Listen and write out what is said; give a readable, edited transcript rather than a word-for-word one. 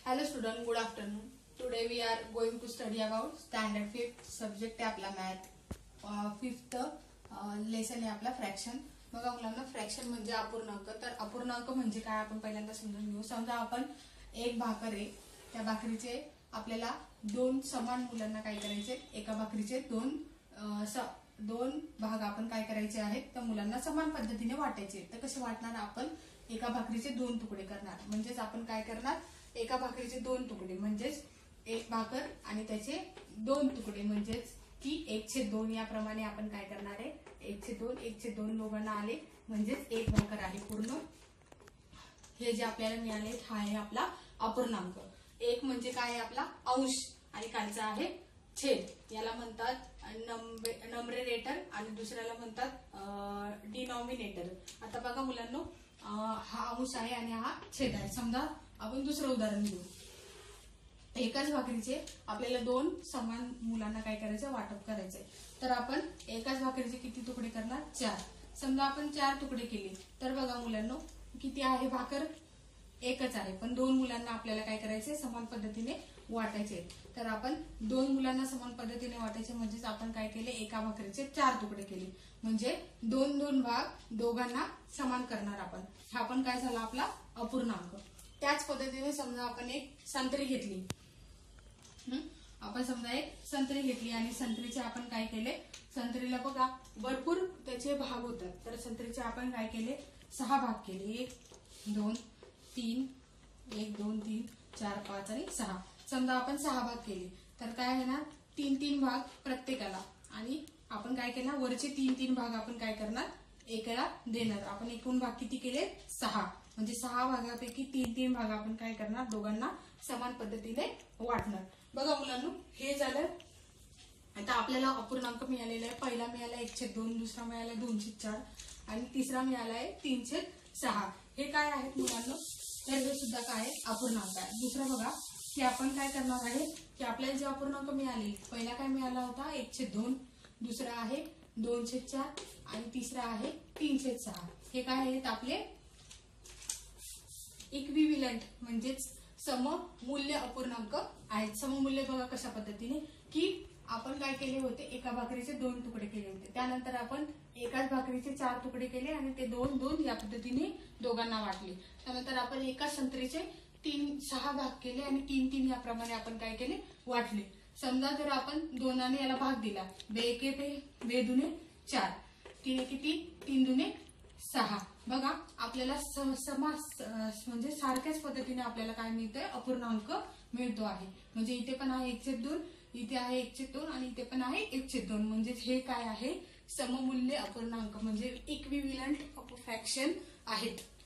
Hello student, good afternoon. Today we are going to study about standard 5th subject आहे आपला math. 5th lesson आहे आपला fraction. बघा मुलांना फ्रॅक्शन म्हणजे अपूर्णांक. तर अपूर्णांक म्हणजे काय आपण पहिल्यांदा समजून घेऊ. समजा आपण एक भाकर आहे, त्या भाकरीचे आपल्याला दोन समान मुलांना काय करायचे, एका भाकरीचे दोन भाग आपण काय करायचे आहेत, त्या मुलांना समान पद्धतीने वाटायचे. तर कसे वाटणार, आपण एका भाकरीचे दोन तुकडे करणार. म्हणजेच आपण काय करणार, एका भाकरीचे दोन तुकडे म्हणजेच एक भाकर आणि त्याचे दोन तुकडे म्हणजेच की 1/2 याप्रमाणे आपण काय करणार आहे, 1/2 दोघांना आले म्हणजेच एक भाकर आहे पूर्ण. हे जे आपल्याला मिळाले हा आहे आपला अपूर्णांक. एक म्हणजे काय आहे आपला अंश आणि खालचा आहे छेद. याला म्हणतात नंबरेटर आणि दुसऱ्याला म्हणतात डिनॉमिनेटर. आता बघा मुलांनो, हा अंश आहे आणि हा छेद आहे. समजा आपण दुसरं उदाहरण घेऊ. एकाच भाकरीचे आपल्याला दोन समान मुलांना काय करायचं, वाटप करायचंय. तर आपण एकाच भाकरीचे किती तुकडे करणार, 4. समजा आपण 4 तुकडे केले तर बघा मुलांनो किती आहे, भाकर एकच आहे पण दोन मुलांना आपल्याला काय करायचे, समान पद्धतीने वाटायचे. तर आपण दोन मुलांना समान पद्धतीने वाटायचे म्हणजेच आपण काय केले, एका भाकरीचे 4 तुकडे केले म्हणजे 2 भाग दोघांना समान करणार आपण. हा पण काय झाला आपला अपूर्णांक. त्याच पद्धतीने समजा आपण एक संत्री घेतली. आपण समजा एक संत्री घेतली आणि संत्रीचे आपण काय केले, संत्रीला बघा भरपूर त्याचे भाग होतात. तर संत्रीचे आपण काय केले, 6 भाग केले. 1 2 3 1 2 3 4 5 आणि 6. समजा आपण 6 भाग केले तर काय आहे ना, 3 भाग प्रत्येकाला. आणि आपण काय केलं, वरचे 3 भाग आपण काय करणार, एकाला देणार. आपण एकूण भाग किती केले, 6. म्हणजे 6 भागापैकी 3 भाग आपण काय करणार, दोघांना समान पद्धतीने वाटणार. बघा मुलांनो, हे झालं. आता आपल्याला अपूर्णांक मिळालेला आहे. पहिला मिळाला 1/2, दुसरा मिळाला 2/4 आणि तिसरा मिळाला आहे 3/6. हे काय आहेत मुलांनो, तर हे सुद्धा काय अपूर्णांक आहे. दुसरं बघा की आपण काय करणार आहे की आपल्याला जे अपूर्णांक मिळाले, पहिला काय मिळाला होता 1/2, दुसरा आहे 2/4 आणि तिसरा आहे 3/6. हे काय आहेत आपले इक्विव्हॅलंट म्हणजेच सममूल्य अपूर्णांक आहेत. सममूल्य बघा कशा पद्धतीने की आपण काय केले होते, एका भाकरीचे 2 तुकडे केले होते. त्यानंतर आपण एकाच भाकरीचे 4 तुकडे केले आणि ते 2 या पद्धतीने दोघांना वाटले. त्यानंतर आपण एकाच संत्रीचे 6 भाग केले आणि 3 याप्रमाणे आपण काय केले, वाटले. समजा जर आपण 2 याला भाग दिला, 2 दुने 4, 3 किती, 3 दुने 6. बघा आपल्याला म्हणजे सारख्याच पद्धतीने आपल्याला काय मिळतंय, अपूर्णांक मिळतो आहे. म्हणजे इथे पण आहे 1/2, इथे आहे 1/2 आणि इथे पण आहे 1/2. म्हणजे हे काय आहे, सममूल्य अपूर्णांक म्हणजे इक्विव्हॅलंट फ्रॅक्शन आहेत.